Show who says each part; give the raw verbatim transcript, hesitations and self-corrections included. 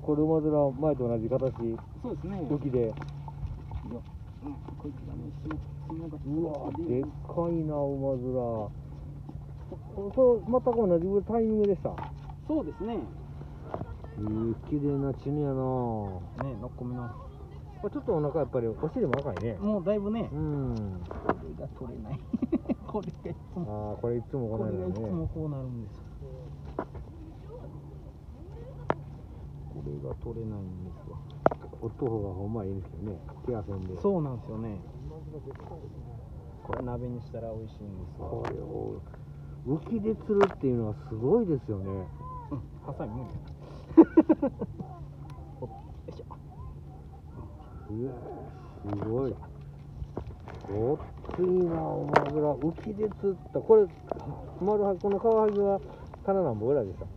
Speaker 1: これ馬面前と同じ形。
Speaker 2: そうですね。
Speaker 1: 浮きで。
Speaker 2: いや、うん、こいつがね、紐紐が。
Speaker 1: うわでっかいな馬面。ここれ全く同じぐらいタイミングでした。
Speaker 2: そうですね。
Speaker 1: えー、綺麗なチヌやな。
Speaker 2: ね、のっこみの。
Speaker 1: ちょっとお腹やっぱりお尻も赤いね。
Speaker 2: もうだいぶね。
Speaker 1: うん。
Speaker 2: これが取れない。これがいつも。
Speaker 1: ああ、これいつもこ
Speaker 2: こ
Speaker 1: のようなね。
Speaker 2: れがいつもこうなるんですよ。これが取れないんですわ。
Speaker 1: おっと方がほんまいいんですよね。手汗んで。
Speaker 2: そうなんですよね。これ鍋にしたら美味しいんですわ。
Speaker 1: これを浮きで釣るっていうのはすごいですよね。
Speaker 2: うん、ハサミ無理や。よいしょ。
Speaker 1: うわすごい。おっついなおまぐら浮きで釣った。これ丸はこのカワハギは棚なんぼぐらいでした。